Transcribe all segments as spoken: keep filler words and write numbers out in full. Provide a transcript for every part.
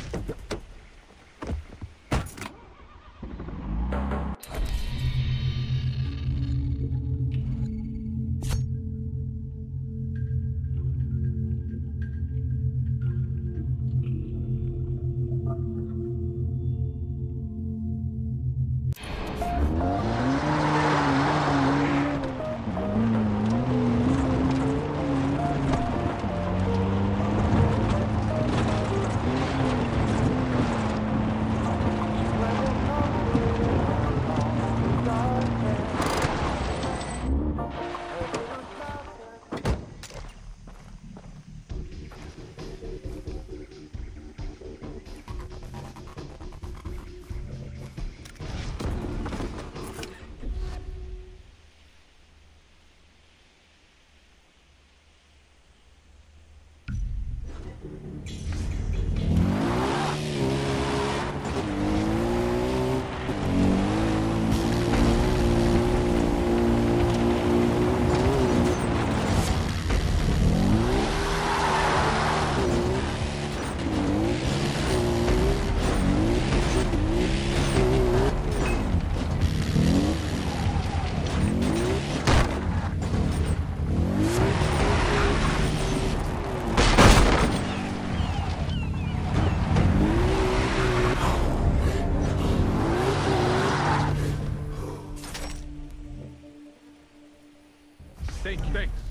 Thank you. Thanks.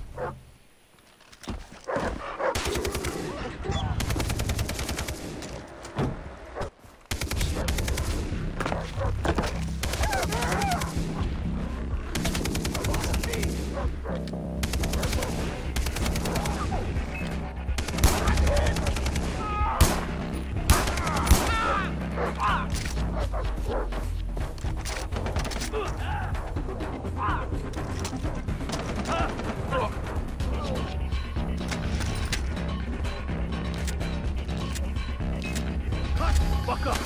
Fuck up!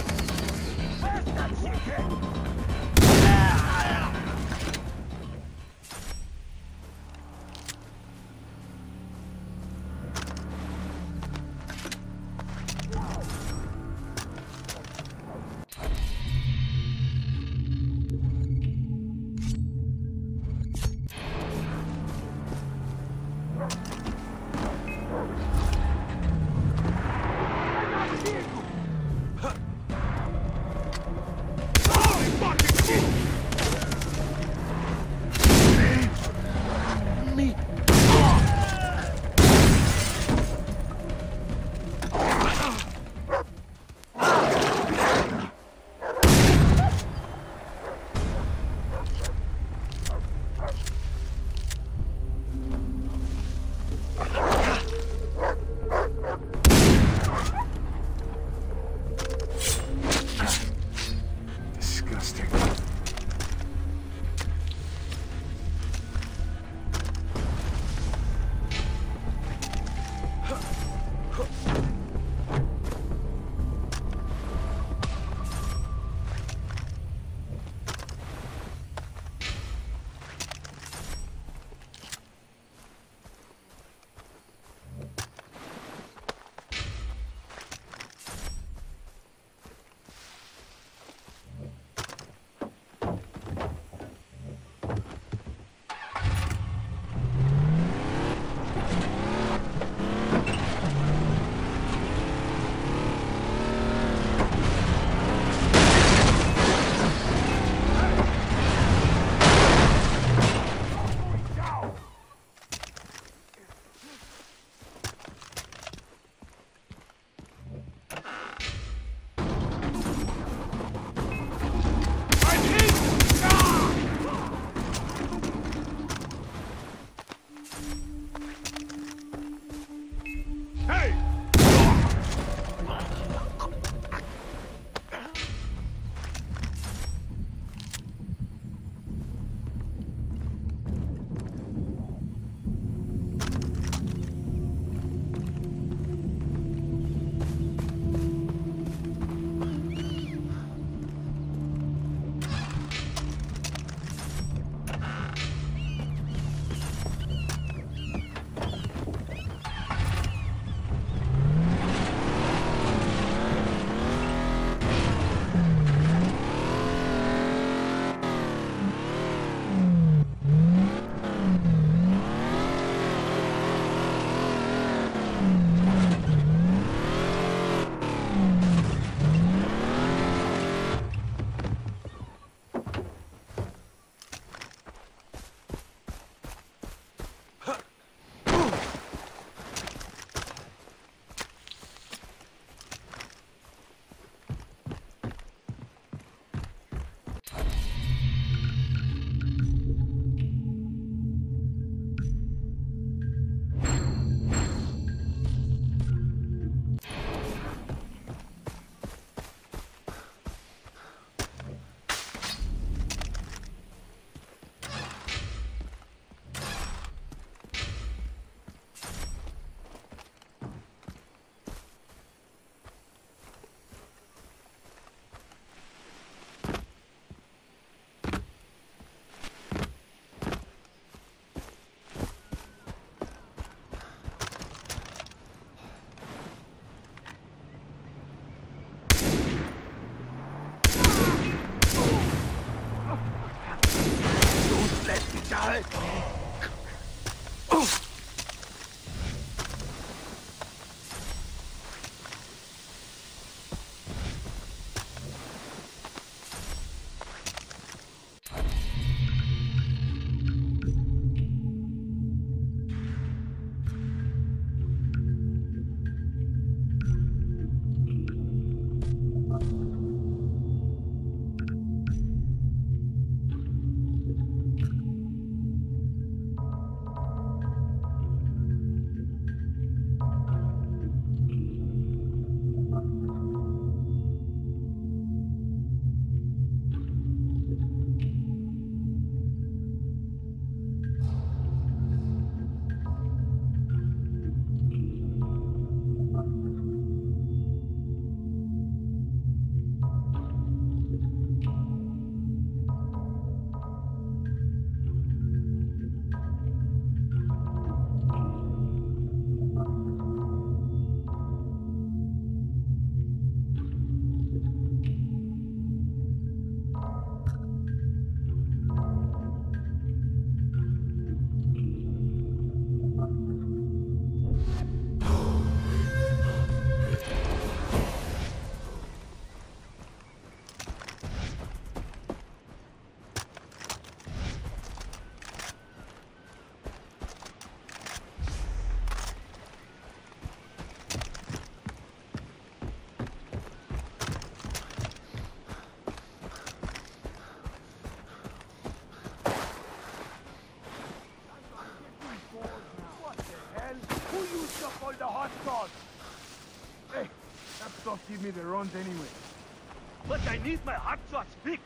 Fuck! give me the runs anyway. But I need my hot sauce fixed.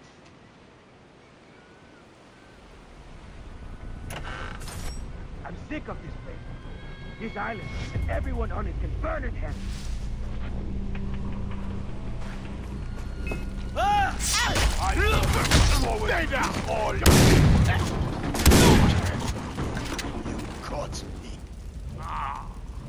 I'm sick of this place. This island and everyone on it can burn in hell. Ah! I Stay down, all you. You caught me. Ah.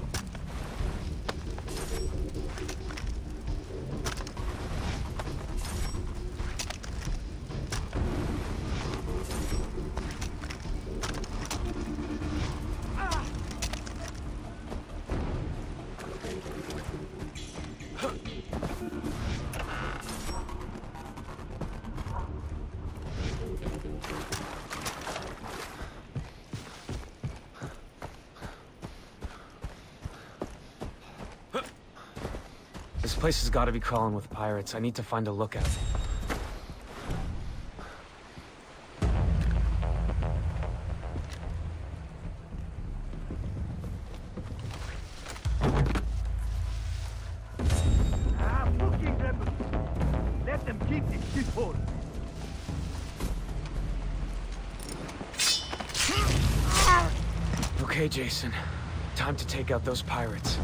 This place has got to be crawling with pirates. I need to find a lookout. Ah, fucking rebels. Let them keep this shithole. Okay, Jason. Time to take out those pirates.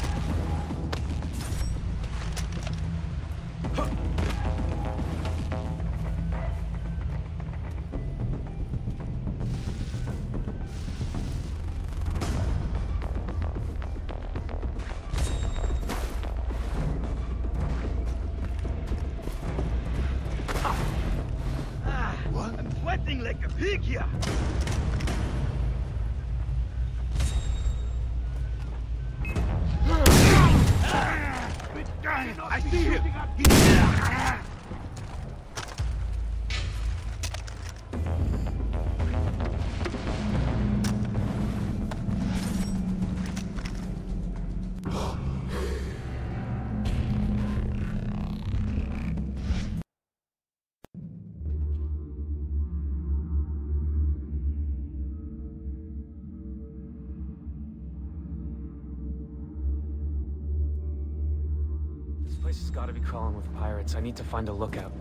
I'm sweating like a pig here. I see him. This place has got to be crawling with pirates. I need to find a lookout.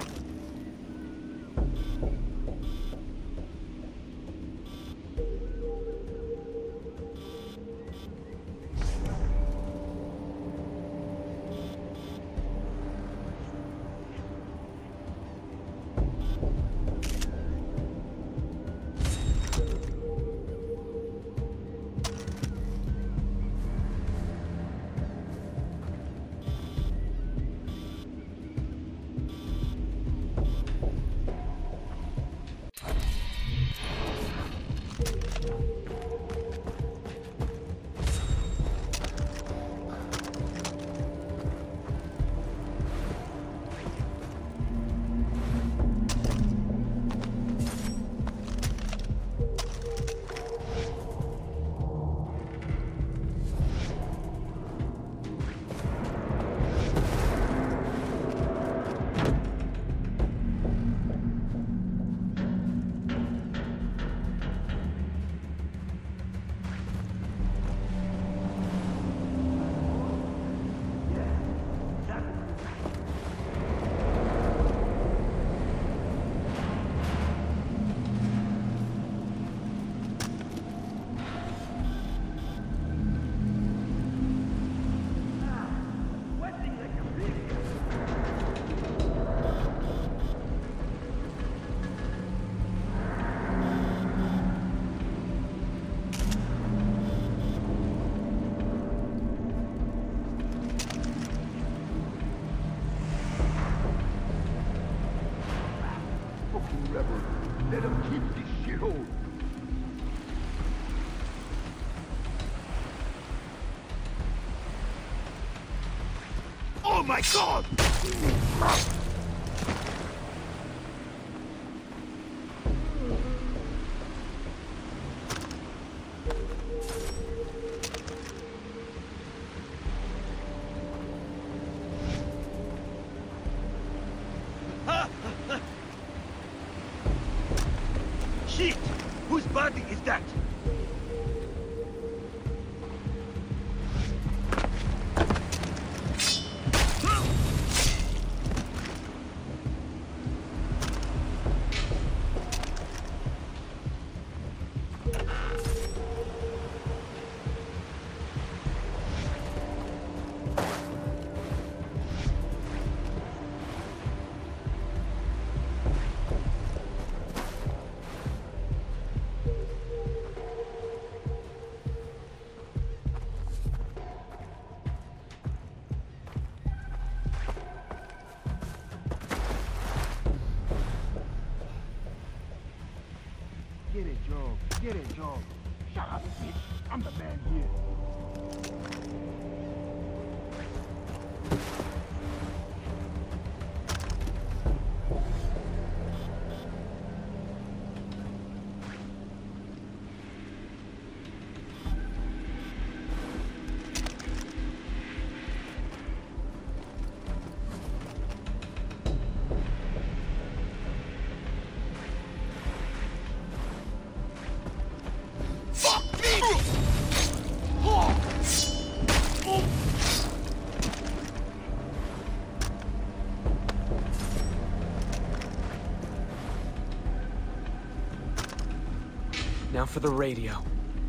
Rebels. Let them keep this shithole. Oh my God! Shit! Whose body is that? Joe. Get it, Joe. Shut up, bitch. I'm the man here. Now for the radio.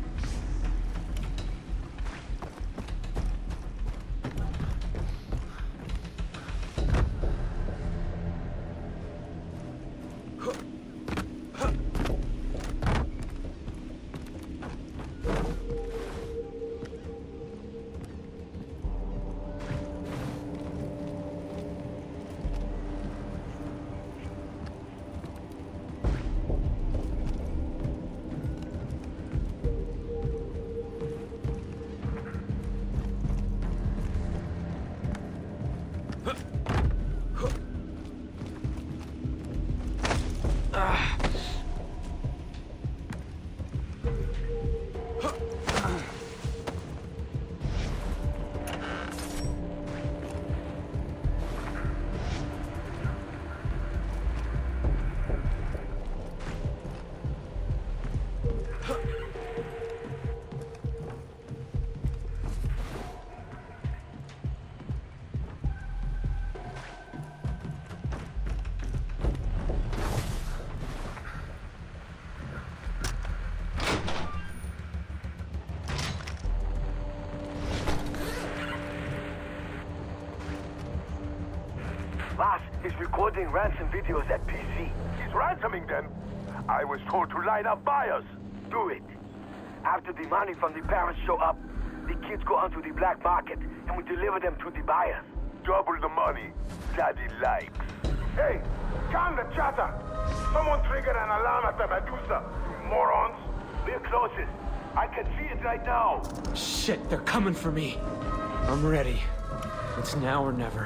Boss is recording ransom videos at P C. He's ransoming them. I was told to line up buyers. Do it. After the money from the parents show up, the kids go onto the black market and we deliver them to the buyers. Double the money. Daddy likes. Hey, calm the chatter. Someone triggered an alarm at the Medusa. You morons. We're closest. I can see it right now. Shit, they're coming for me. I'm ready. It's now or never.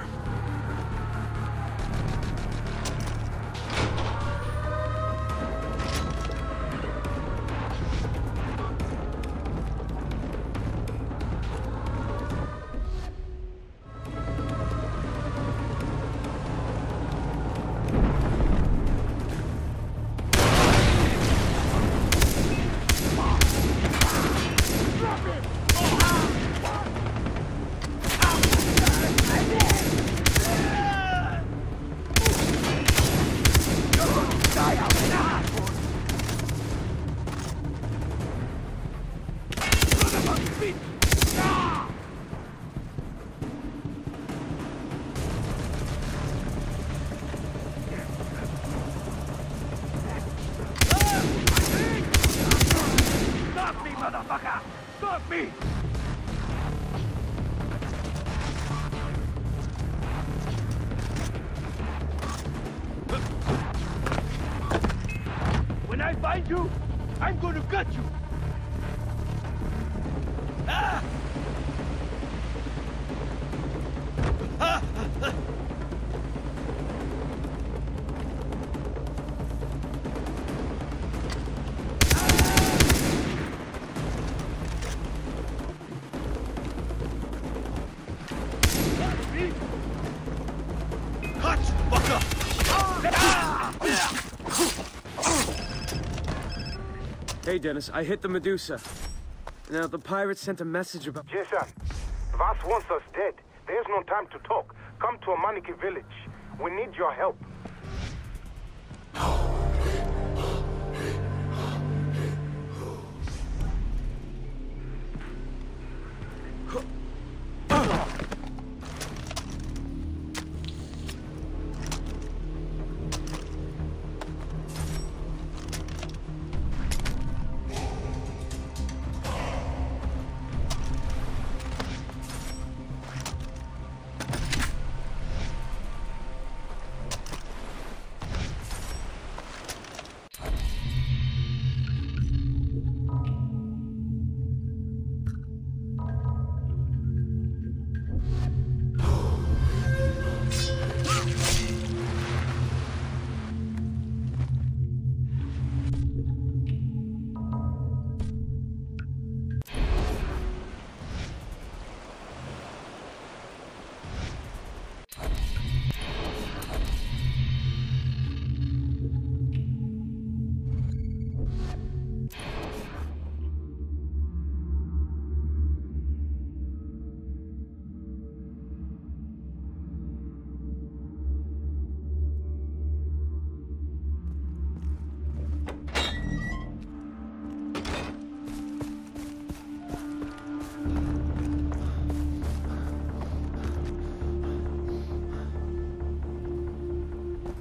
Motherfucker! Stop me! When I find you, I'm gonna gut you! Ah! Ah! Hey, Dennis, I hit the Medusa. Now, the pirates sent a message about... Jason, Vaas wants us dead. There's no time to talk. Come to Amaniki village. We need your help.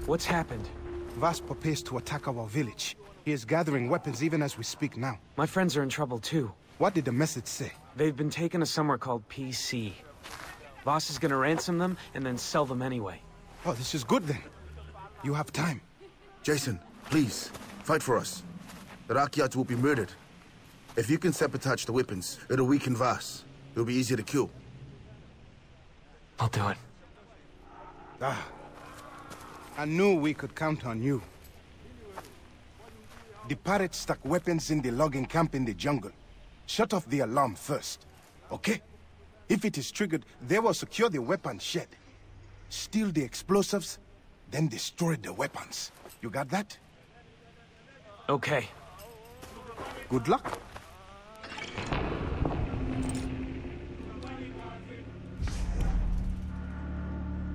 What's happened? Vaas prepares to attack our village. He is gathering weapons even as we speak now. My friends are in trouble too. What did the message say? They've been taken to somewhere called P C. Vaas is gonna ransom them and then sell them anyway. Oh, this is good then. You have time. Jason, please, fight for us. The Rakyat will be murdered. If you can sabotage the weapons, it'll weaken Vaas. It'll be easier to kill. I'll do it. Ah. I knew we could count on you. The pirates stuck weapons in the logging camp in the jungle. Shut off the alarm first, okay? If it is triggered, they will secure the weapon shed. Steal the explosives, then destroy the weapons. You got that? Okay. Good luck.